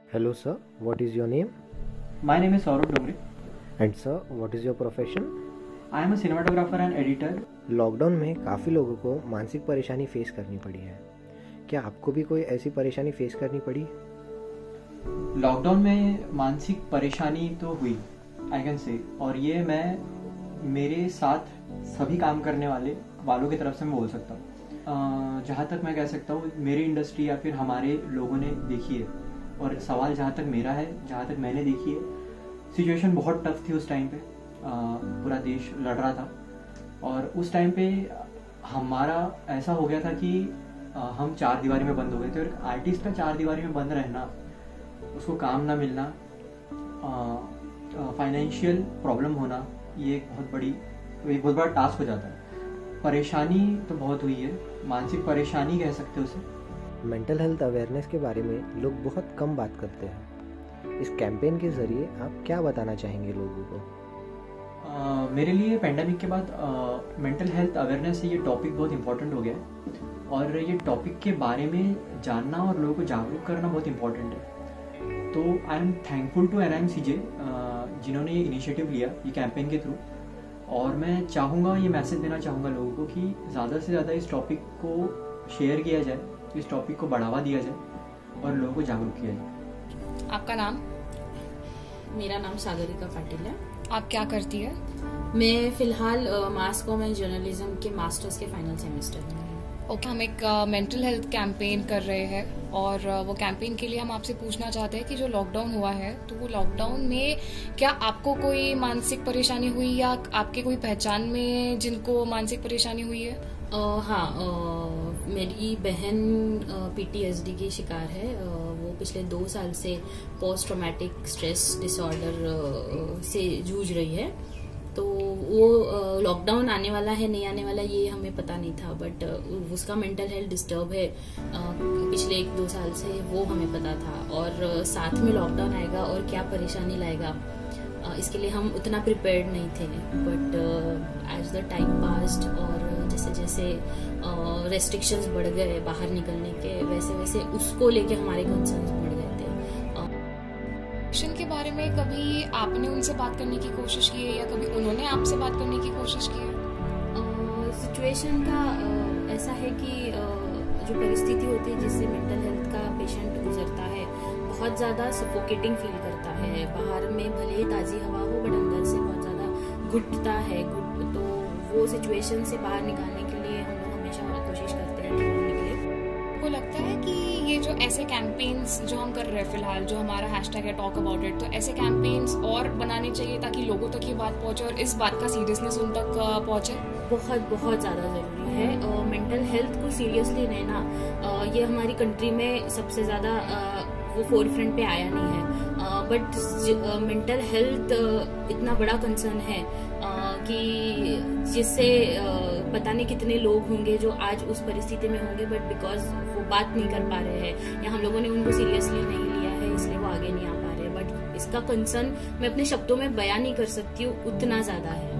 Hello sir, what is your name? My name is Saurabh Dongre. And sir, what is your profession? I am a cinematographer and editor. Lockdown में काफ़ी लोगों को मानसिक परेशानी face करनी पड़ी है। क्या आपको भी कोई ऐसी परेशानी फेस करनी पड़ी? लॉकडाउन में मानसिक परेशानी तो हुई, आई कैन से, और ये मैं मेरे साथ सभी काम करने वालों की तरफ से मैं बोल सकता हूँ। जहाँ तक मैं कह सकता हूँ मेरी इंडस्ट्री या फिर हमारे लोगों ने देखी है, और सवाल जहाँ तक मेरा है, जहाँ तक मैंने देखी है, सिचुएशन बहुत टफ थी उस टाइम पे। पूरा देश लड़ रहा था और उस टाइम पे हमारा ऐसा हो गया था कि हम चार दीवारी में बंद हो गए थे। और एक आर्टिस्ट का चार दीवारी में बंद रहना, उसको काम ना मिलना, फाइनेंशियल प्रॉब्लम होना, ये एक बहुत बड़ा टास्क हो जाता है। परेशानी तो बहुत हुई है, मानसिक परेशानी कह सकते हो उसे। मेंटल हेल्थ अवेयरनेस के बारे में लोग बहुत कम बात करते हैं। इस कैंपेन के ज़रिए आप क्या बताना चाहेंगे लोगों को? मेरे लिए पेंडेमिक के बाद मेंटल हेल्थ अवेयरनेस ये टॉपिक बहुत इम्पोर्टेंट हो गया है, और ये टॉपिक के बारे में जानना और लोगों को जागरूक करना बहुत इम्पोर्टेंट है। तो I am thankful to NIMCJ जिन्होंने ये इनिशिएटिव लिया ये कैंपेन के थ्रू। और मैं चाहूँगा, ये मैसेज देना चाहूँगा लोगों को कि ज़्यादा से ज़्यादा इस टॉपिक को शेयर किया जाए, इस टॉपिक को बढ़ावा दिया जाए और लोगों को जागरूक किया जाए। आपका नाम? मेरा नाम सागरिका पाटिल है। आप क्या करती है? मैं फिलहाल मास कॉम एंड जर्नलिज्म के मास्टर्स के फाइनल सेमेस्टर में हूँ। ओके, हम एक मेंटल हेल्थ कैंपेन कर रहे हैं, और वो कैंपेन के लिए हम आपसे पूछना चाहते हैं कि जो लॉकडाउन हुआ है, तो वो लॉकडाउन में क्या आपको कोई मानसिक परेशानी हुई, या आपके कोई पहचान में जिनको मानसिक परेशानी हुई है? मेरी बहन PTSD की शिकार है। वो पिछले 2 साल से पोस्ट ट्रॉमेटिक स्ट्रेस डिसऑर्डर से जूझ रही है। तो वो लॉकडाउन आने वाला है नहीं आने वाला ये हमें पता नहीं था, बट उसका मेंटल हेल्थ डिस्टर्ब है पिछले 1-2 साल से, वो हमें पता था। और साथ में लॉकडाउन आएगा और क्या परेशानी लाएगा, इसके लिए हम उतना प्रिपेयर्ड नहीं थे। But as the time passed और जैसे जैसे रेस्ट्रिक्शंस बढ़ गए बाहर निकलने के, वैसे वैसे उसको लेके हमारे कंसर्न्स बढ़ गए थे। मिशन के बारे में कभी आपने उनसे बात करने की कोशिश की है, या कभी उन्होंने आपसे बात करने की कोशिश की है? सिचुएशन का ऐसा है कि जो परिस्थिति होती है जिससे मेंटल हेल्थ का पेशेंट गुजरता है, बहुत ज़्यादा सफोकेटिंग फील करता है। बाहर में भले ही ताज़ी हवा हो, बट अंदर से बहुत ज़्यादा घुटता है। तो वो सिचुएशन से बाहर निकालने के लिए हम लोग हमेशा कोशिश करते हैं कि वो निकले। आपको लगता है कि ये जो ऐसे कैंपेन्स जो हम कर रहे हैं फिलहाल, जो हमारा हैशटैग है टॉक अबाउट इट, तो ऐसे कैंपेन्स और बनाने चाहिए ताकि लोगों तक ये बात पहुंचे और इस बात का सीरियसनेस उन तक पहुंचे? बहुत ज़्यादा ज़रूरी है। मेंटल हेल्थ को सीरियसली लेना, ये हमारी कंट्री में सबसे ज़्यादा वो फोरफ्रंट पे आया नहीं है। बट मेंटल हेल्थ इतना बड़ा कंसर्न है कि जिससे पता नहीं कितने लोग होंगे जो आज उस परिस्थिति में होंगे, बट बिकॉज वो बात नहीं कर पा रहे हैं या हम लोगों ने उनको सीरियसली नहीं लिया है, इसलिए वो आगे नहीं आ पा रहे। बट इसका कंसर्न मैं अपने शब्दों में बयान नहीं कर सकती हूँ, उतना ज़्यादा है।